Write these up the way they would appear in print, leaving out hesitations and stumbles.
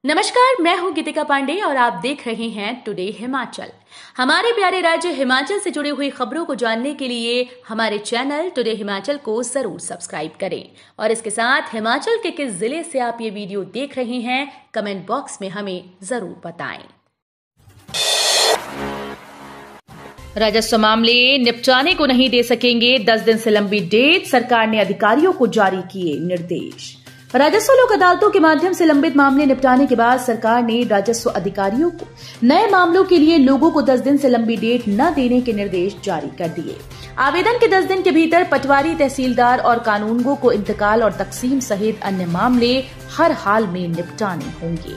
नमस्कार, मैं हूं गीतिका पांडे और आप देख रहे हैं टुडे हिमाचल। हमारे प्यारे राज्य हिमाचल से जुड़ी हुई खबरों को जानने के लिए हमारे चैनल टुडे हिमाचल को जरूर सब्सक्राइब करें और इसके साथ हिमाचल के किस जिले से आप ये वीडियो देख रहे हैं कमेंट बॉक्स में हमें जरूर बताएं। राजस्व मामले निपटाने को नहीं दे सकेंगे 10 दिन से लंबी डेट, सरकार ने अधिकारियों को जारी किए निर्देश। राजस्व लोक अदालतों के माध्यम से लंबित मामले निपटाने के बाद सरकार ने राजस्व अधिकारियों को नए मामलों के लिए लोगों को 10 दिन से लंबी डेट न देने के निर्देश जारी कर दिए। आवेदन के 10 दिन के भीतर पटवारी, तहसीलदार और कानूनगो को इंतकाल और तकसीम सहित अन्य मामले हर हाल में निपटाने होंगे।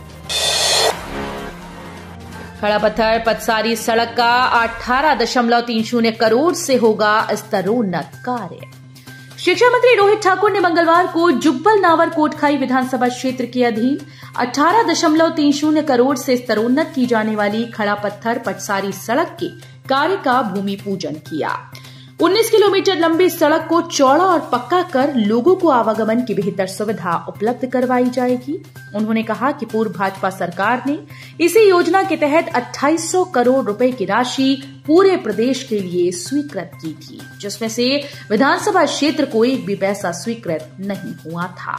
खड़ा पत्थर पतसारी सड़क का 18.30 करोड़ से होगा स्तरोन्नत कार्य। शिक्षा मंत्री रोहित ठाकुर ने मंगलवार को जुब्बल नावर कोटखाई विधानसभा क्षेत्र के अधीन 18.30 करोड़ से स्तरोन्नत की जाने वाली खड़ा पत्थर पटसारी सड़क के कार्य का भूमि पूजन किया। 19 किलोमीटर लंबी सड़क को चौड़ा और पक्का कर लोगों को आवागमन की बेहतर सुविधा उपलब्ध करवाई जाएगी। उन्होंने कहा कि पूर्व भाजपा सरकार ने इसी योजना के तहत 2800 करोड़ रुपए की राशि पूरे प्रदेश के लिए स्वीकृत की थी, जिसमें से विधानसभा क्षेत्र को एक भी पैसा स्वीकृत नहीं हुआ था।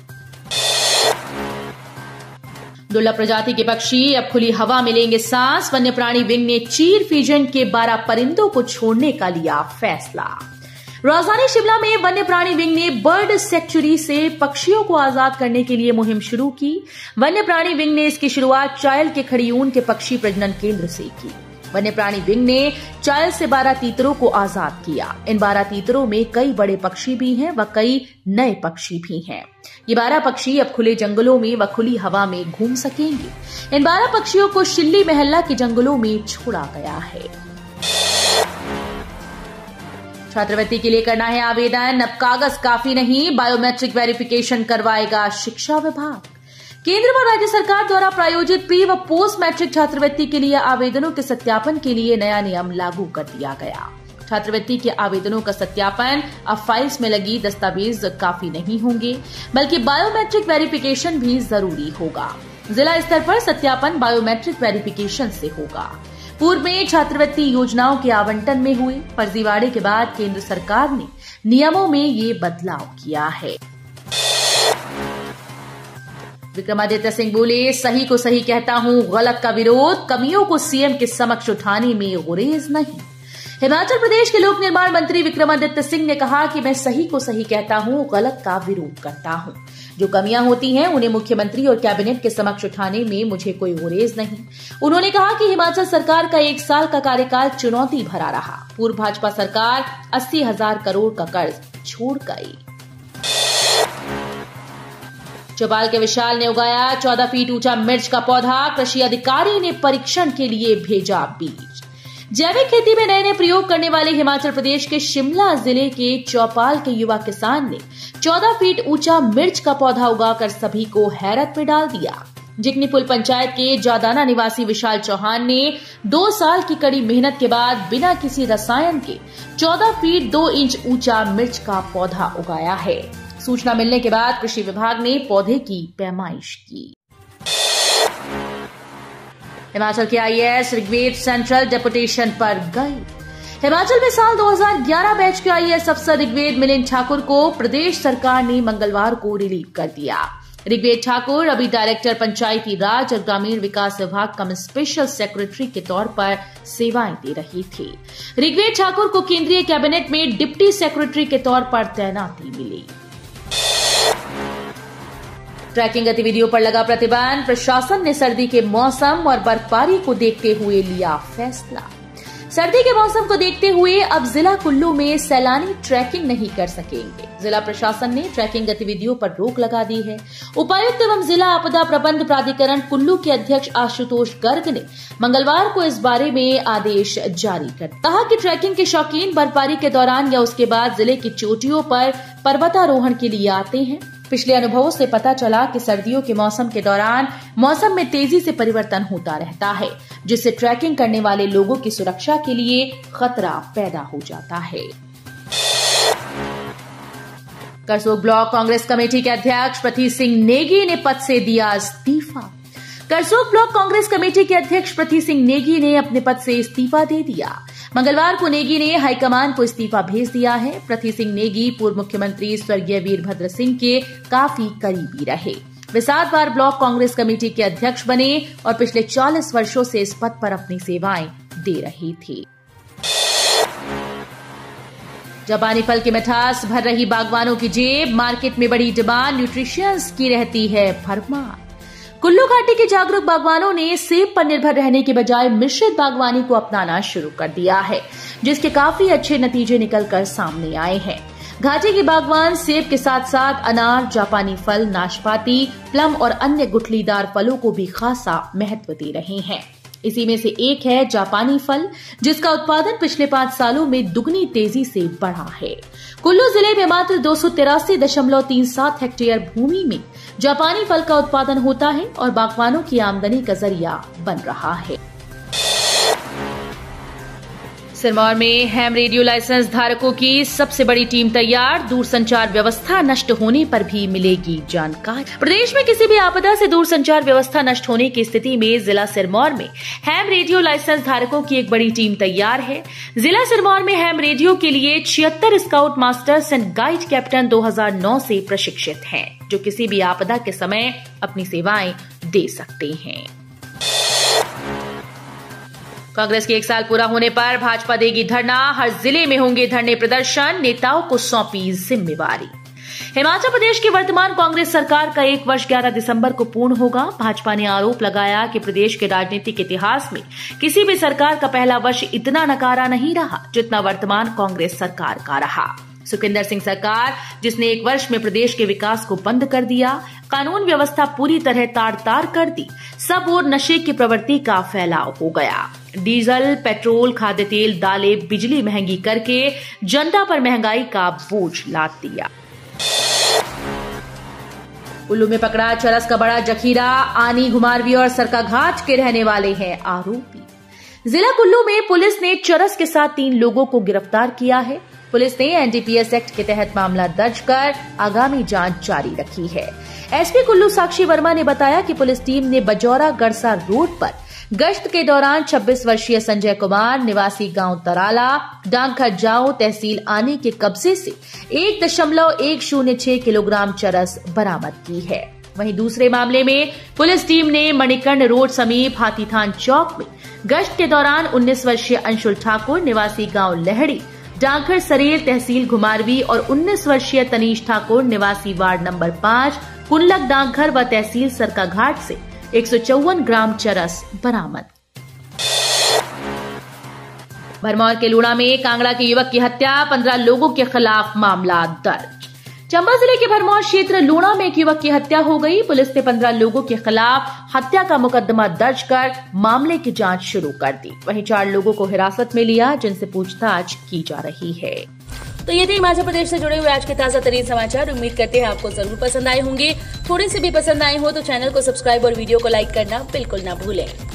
दुर्लभ प्रजाति के पक्षी अब खुली हवा में लेंगे सांस। वन्य प्राणी विंग ने चीर फीजन के 12 परिंदों को छोड़ने का लिया फैसला। राजधानी शिमला में वन्य प्राणी विंग ने बर्ड सेंचुरी से पक्षियों को आजाद करने के लिए मुहिम शुरू की। वन्य प्राणी विंग ने इसकी शुरुआत चायल के खड़ियून के पक्षी प्रजनन केंद्र से की। वन्य प्राणी विंग ने चायल से 12 तीतरों को आजाद किया। इन 12 तीतरों में कई बड़े पक्षी भी हैं व कई नए पक्षी भी हैं। ये 12 पक्षी अब खुले जंगलों में व खुली हवा में घूम सकेंगे। इन 12 पक्षियों को शिल्ली महल्ला के जंगलों में छोड़ा गया है। छात्रवृत्ति के लिए करना है आवेदन, अब कागज काफी नहीं, बायोमेट्रिक वेरिफिकेशन करवाएगा शिक्षा विभाग। केंद्र व राज्य सरकार द्वारा प्रायोजित प्री व पोस्ट मैट्रिक छात्रवृत्ति के लिए आवेदनों के सत्यापन के लिए नया नियम लागू कर दिया गया। छात्रवृत्ति के आवेदनों का सत्यापन अब फाइल्स में लगी दस्तावेज काफी नहीं होंगे, बल्कि बायोमेट्रिक वेरिफिकेशन भी जरूरी होगा। जिला स्तर पर सत्यापन बायोमेट्रिक वेरिफिकेशन से होगा। पूर्व में छात्रवृत्ति योजनाओं के आवंटन में हुए फर्जीवाड़े के बाद केंद्र सरकार ने नियमों में ये बदलाव किया है। विक्रमादित्य सिंह बोले, सही को सही कहता हूं, गलत का विरोध, कमियों को सीएम के समक्ष उठाने में गुरेज नहीं। हिमाचल प्रदेश के लोक निर्माण मंत्री विक्रमादित्य सिंह ने कहा कि मैं सही को सही कहता हूं, गलत का विरोध करता हूं। जो कमियां होती हैं उन्हें मुख्यमंत्री और कैबिनेट के समक्ष उठाने में मुझे कोई गुरेज नहीं। उन्होंने कहा कि हिमाचल सरकार का 1 साल का कार्यकाल चुनौती भरा रहा। पूर्व भाजपा सरकार 80,000 करोड़ का कर्ज छोड़ गई। चौपाल के विशाल ने उगाया 14 फीट ऊंचा मिर्च का पौधा, कृषि अधिकारी ने परीक्षण के लिए भेजा बीज। जैविक खेती में नए नए प्रयोग करने वाले हिमाचल प्रदेश के शिमला जिले के चौपाल के युवा किसान ने 14 फीट ऊंचा मिर्च का पौधा उगाकर सभी को हैरत में डाल दिया। जिकनी पुल पंचायत के जादाना निवासी विशाल चौहान ने 2 साल की कड़ी मेहनत के बाद बिना किसी रसायन के 14 फीट 2 इंच ऊंचा मिर्च का पौधा उगाया है। सूचना मिलने के बाद कृषि विभाग ने पौधे की पैमाइश की। हिमाचल के आईएएस ऋग्वेद सेंट्रल डेपुटेशन पर गए। हिमाचल में साल 2011 बैच के आईएएस अफसर ऋग्वेद मिलिंद ठाकुर को प्रदेश सरकार ने मंगलवार को रिलीव कर दिया। ऋग्वेद ठाकुर अभी डायरेक्टर पंचायती राज और ग्रामीण विकास विभाग कम स्पेशल सेक्रेटरी के तौर पर सेवाएं दे रही थी। ऋग्वेद ठाकुर को केंद्रीय कैबिनेट में डिप्टी सेक्रेटरी के तौर पर तैनाती मिली। ट्रैकिंग गतिविधियों पर लगा प्रतिबंध, प्रशासन ने सर्दी के मौसम और बर्फबारी को देखते हुए लिया फैसला। सर्दी के मौसम को देखते हुए अब जिला कुल्लू में सैलानी ट्रैकिंग नहीं कर सकेंगे। जिला प्रशासन ने ट्रैकिंग गतिविधियों पर रोक लगा दी है। उपायुक्त एवं जिला आपदा प्रबंध प्राधिकरण कुल्लू के अध्यक्ष आशुतोष गर्ग ने मंगलवार को इस बारे में आदेश जारी कर कहा कि ट्रैकिंग के शौकीन बर्फबारी के दौरान या उसके बाद जिले की चोटियों पर पर्वतारोहण के लिए आते हैं। पिछले अनुभवों से पता चला कि सर्दियों के मौसम के दौरान मौसम में तेजी से परिवर्तन होता रहता है, जिससे ट्रैकिंग करने वाले लोगों की सुरक्षा के लिए खतरा पैदा हो जाता है। करसोग ब्लॉक कांग्रेस कमेटी के अध्यक्ष प्रतीक सिंह नेगी ने पद से दिया इस्तीफा। करसोग ब्लॉक कांग्रेस कमेटी के अध्यक्ष पृथ्वी सिंह नेगी ने अपने पद से इस्तीफा दे दिया। मंगलवार को नेगी ने हाईकमान को इस्तीफा भेज दिया है। पृथ्वी सिंह नेगी पूर्व मुख्यमंत्री स्वर्गीय वीरभद्र सिंह के काफी करीबी रहे। वे 7 बार ब्लॉक कांग्रेस कमेटी के अध्यक्ष बने और पिछले 40 वर्षों से इस पद पर अपनी सेवाएं दे रहे थे। जापानी फल की मिठास भर रही बागवानों की जेब, मार्केट में बड़ी डिमांड, न्यूट्रिशियंस की रहती है भरमार। कुल्लू घाटी के जागरूक बागवानों ने सेब पर निर्भर रहने के बजाय मिश्रित बागवानी को अपनाना शुरू कर दिया है, जिसके काफी अच्छे नतीजे निकलकर सामने आए हैं। घाटी के बागवान सेब के साथ साथ अनार, जापानी फल, नाशपाती, प्लम और अन्य गुठलीदार फलों को भी खासा महत्व दे रहे हैं। इसी में से एक है जापानी फल, जिसका उत्पादन पिछले 5 सालों में दुगनी तेजी से बढ़ा है। कुल्लू जिले में मात्र 283.37 हेक्टेयर भूमि में जापानी फल का उत्पादन होता है और बागवानों की आमदनी का जरिया बन रहा है। सिरमौर में हैम रेडियो लाइसेंस धारकों की सबसे बड़ी टीम तैयार, दूरसंचार व्यवस्था नष्ट होने पर भी मिलेगी जानकारी। प्रदेश में किसी भी आपदा से दूरसंचार व्यवस्था नष्ट होने की स्थिति में जिला सिरमौर में हैम रेडियो लाइसेंस धारकों की एक बड़ी टीम तैयार है। जिला सिरमौर में हैम रेडियो के लिए 76 scout masters and guide captain 2009 से प्रशिक्षित हैं, जो किसी भी आपदा के समय अपनी सेवाएं दे सकते हैं। कांग्रेस के 1 साल पूरा होने पर भाजपा देगी धरना, हर जिले में होंगे धरने प्रदर्शन, नेताओं को सौंपी जिम्मेवारी। हिमाचल प्रदेश की वर्तमान कांग्रेस सरकार का 1 वर्ष 11 दिसंबर को पूर्ण होगा। भाजपा ने आरोप लगाया कि प्रदेश के राजनीतिक इतिहास में किसी भी सरकार का पहला वर्ष इतना नकारा नहीं रहा जितना वर्तमान कांग्रेस सरकार का रहा। सुखविंदर सिंह सरकार, जिसने 1 वर्ष में प्रदेश के विकास को बंद कर दिया, कानून व्यवस्था पूरी तरह तार-तार कर दी, सब ओर नशे की प्रवृत्ति का फैलाव हो गया। डीजल, पेट्रोल, खाद्य तेल, दालें, बिजली महंगी करके जनता पर महंगाई का बोझ लाद दिया। कुल्लू में पकड़ा चरस का बड़ा जखीरा, आनी, घुमारवी और सरकाघाट के रहने वाले हैं आरोपी। जिला कुल्लू में पुलिस ने चरस के साथ 3 लोगों को गिरफ्तार किया है। पुलिस ने एनडीपीएस एक्ट के तहत मामला दर्ज कर आगामी जांच जारी रखी है। एसपी कुल्लू साक्षी वर्मा ने बताया कि पुलिस टीम ने बजौरा गड़सा रोड पर गश्त के दौरान 26 वर्षीय संजय कुमार निवासी गांव तराला, डाकघर जाओ, तहसील आनी के कब्जे से 1.106 किलोग्राम चरस बरामद की है। वहीं दूसरे मामले में पुलिस टीम ने मणिकर्ण रोड समीप हाथीथान चौक में गश्त के दौरान 19 वर्षीय अंशुल ठाकुर निवासी गांव लहड़ी, डाकघर सरेल, तहसील घुमारवी और 19 वर्षीय तनीश ठाकुर निवासी वार्ड नंबर 5 कुंडलक डाकघर व तहसील सरकाघाट से 154 ग्राम चरस बरामद। भरमौर के लूणा में कांगड़ा के युवक की हत्या, 15 लोगों के खिलाफ मामला दर्ज। चंबा जिले के भरमौर क्षेत्र लूणा में एक युवक की हत्या हो गई। पुलिस ने 15 लोगों के खिलाफ हत्या का मुकदमा दर्ज कर मामले की जांच शुरू कर दी। वहीं 4 लोगों को हिरासत में लिया, जिनसे पूछताछ की जा रही है। तो ये थे हिमाचल प्रदेश से जुड़े हुए आज के ताजा तरीन समाचार। उम्मीद करते हैं आपको जरूर पसंद आए होंगे। थोड़े से भी पसंद आए हो तो चैनल को सब्सक्राइब और वीडियो को लाइक करना बिल्कुल ना भूलें।